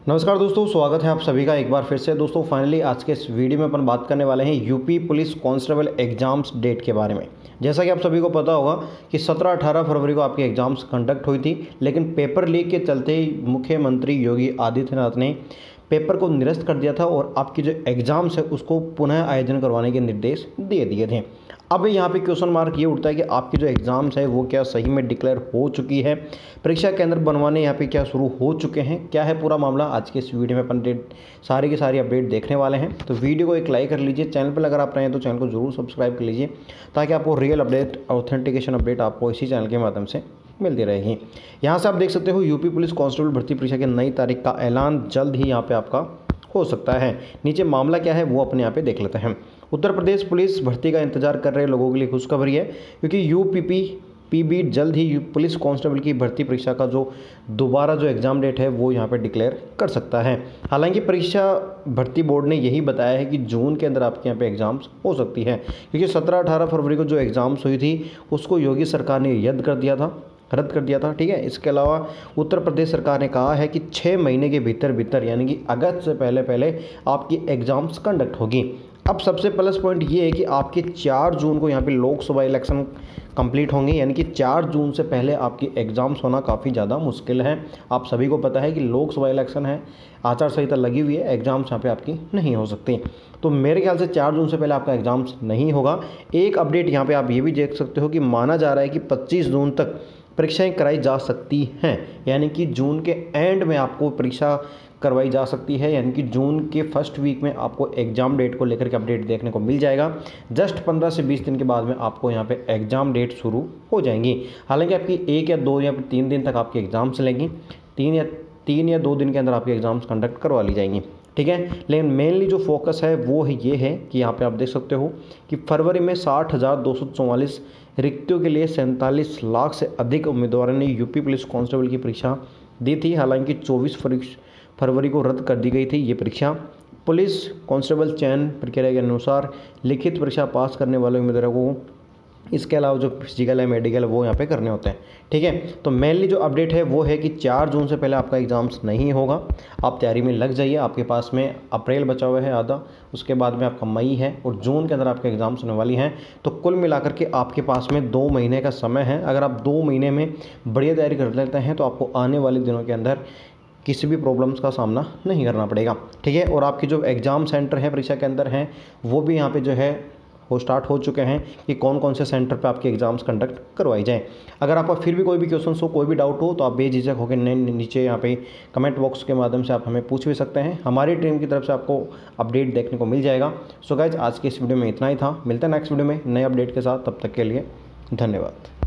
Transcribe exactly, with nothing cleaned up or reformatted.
नमस्कार दोस्तों, स्वागत है आप सभी का एक बार फिर से। दोस्तों फाइनली आज के इस वीडियो में अपन बात करने वाले हैं UP police constable exams date के बारे में। जैसा कि आप सभी को पता होगा कि सत्रह अठारह फरवरी को आपकी एग्जाम्स कंडक्ट हुई थी, लेकिन पेपर लीक के चलते ही मुख्यमंत्री योगी आदित्यनाथ ने पेपर को निरस्त कर दिया था और आपकी जो एग्ज़ाम्स है उसको पुनः आयोजन करवाने के निर्देश दे दिए थे। अब यहाँ पे क्वेश्चन मार्क ये उठता है कि आपकी जो एग्ज़ाम्स है वो क्या सही में डिक्लेयर हो चुकी है, परीक्षा केंद्र बनवाने यहाँ पे क्या शुरू हो चुके हैं, क्या है पूरा मामला। आज के इस वीडियो में अपन डेट सारी की सारी अपडेट देखने वाले हैं। तो वीडियो को एक लाइक कर लीजिए, चैनल पर अगर आप रहे हैं तो चैनल को जरूर सब्सक्राइब कर लीजिए ताकि आपको रियल अपडेट, ऑथेंटिकेशन अपडेट आपको इसी चैनल के माध्यम से मिलती रहेगी। यहाँ से आप देख सकते हो यूपी पुलिस कांस्टेबल भर्ती परीक्षा की नई तारीख का ऐलान जल्द ही यहाँ पे आपका हो सकता है। नीचे मामला क्या है वो अपने यहाँ पे देख लेते हैं। उत्तर प्रदेश पुलिस भर्ती का इंतजार कर रहे लोगों के लिए खुशखबरी है, क्योंकि यूपीपी पीबी जल्द ही पुलिस कांस्टेबल की भर्ती परीक्षा का जो दोबारा जो एग्ज़ाम डेट है वो यहाँ पे डिक्लेयर कर सकता है। हालांकि परीक्षा भर्ती बोर्ड ने यही बताया है कि जून के अंदर आपके यहाँ पे एग्ज़ाम्स हो सकती है, क्योंकि सत्रह अठारह फरवरी को जो एग्ज़ाम्स हुई थी उसको योगी सरकार ने रद्द कर दिया था रद्द कर दिया था ठीक है। इसके अलावा उत्तर प्रदेश सरकार ने कहा है कि छः महीने के भीतर भीतर यानी कि अगस्त से पहले पहले आपकी एग्ज़ाम्स कंडक्ट होगी। अब सबसे प्लस पॉइंट ये है कि आपके चार जून को यहाँ पे लोकसभा इलेक्शन कंप्लीट होंगे, यानी कि चार जून से पहले आपकी एग्ज़ाम्स होना काफ़ी ज़्यादा मुश्किल है। आप सभी को पता है कि लोकसभा इलेक्शन है, आचार संहिता लगी हुई है, एग्ज़ाम्स यहाँ पे आपकी नहीं हो सकती। तो मेरे ख्याल से चार जून से पहले आपका एग्ज़ाम्स नहीं होगा। एक अपडेट यहाँ पे आप ये भी देख सकते हो कि माना जा रहा है कि पच्चीस जून तक परीक्षाएं कराई जा सकती हैं, यानी कि जून के एंड में आपको परीक्षा करवाई जा सकती है, यानी कि जून के फर्स्ट वीक में आपको एग्ज़ाम डेट को लेकर के अपडेट देखने को मिल जाएगा। जस्ट पंद्रह से बीस दिन के बाद में आपको यहाँ पे एग्ज़ाम डेट शुरू हो जाएंगी। हालांकि आपकी एक या दो या तीन दिन तक आपकी एग्ज़ाम्स लेंगी, तीन या तीन या दो दिन के अंदर आपकी एग्ज़ाम्स कंडक्ट करवा ली जाएंगी, ठीक है। लेकिन मेनली जो फोकस है वो ये है कि यहाँ पे आप देख सकते हो कि फरवरी में साठ हज़ार दो सौ चौवालीस रिक्तियों के लिए सैंतालीस लाख से अधिक उम्मीदवारों ने यूपी पुलिस कांस्टेबल की परीक्षा दी थी। हालांकि चौबीस फरवरी को रद्द कर दी गई थी ये परीक्षा। पुलिस कांस्टेबल चयन प्रक्रिया के अनुसार लिखित परीक्षा पास करने वाले उम्मीदवारों को इसके अलावा जो फिजिकल है, मेडिकल है, वो यहाँ पे करने होते हैं, ठीक है। तो मेनली जो अपडेट है वो है कि चार जून से पहले आपका एग्ज़ाम्स नहीं होगा। आप तैयारी में लग जाइए। आपके पास में अप्रैल बचा हुआ है आधा, उसके बाद में आपका मई है और जून के अंदर आपके एग्ज़ाम्स होने वाली हैं। तो कुल मिलाकर के आपके पास में दो महीने का समय है। अगर आप दो महीने में बढ़िया तैयारी कर लेते हैं तो आपको आने वाले दिनों के अंदर किसी भी प्रॉब्लम्स का सामना नहीं करना पड़ेगा, ठीक है। और आपकी जो एग्ज़ाम सेंटर हैं परीक्षा के अंदर हैं वो भी यहाँ पे जो है वो स्टार्ट हो चुके हैं कि कौन कौन से सेंटर पे आपके एग्ज़ाम्स कंडक्ट करवाई जाएं। अगर आपका फिर भी कोई भी क्वेश्चन हो, कोई भी डाउट हो तो आप बेझिझक होकर नीचे यहाँ पे कमेंट बॉक्स के माध्यम से आप हमें पूछ भी सकते हैं। हमारी टीम की तरफ से आपको अपडेट देखने को मिल जाएगा। सो गाइज आज के इस वीडियो में इतना ही था। मिलते हैं नेक्स्ट वीडियो में नए अपडेट के साथ, तब तक के लिए धन्यवाद।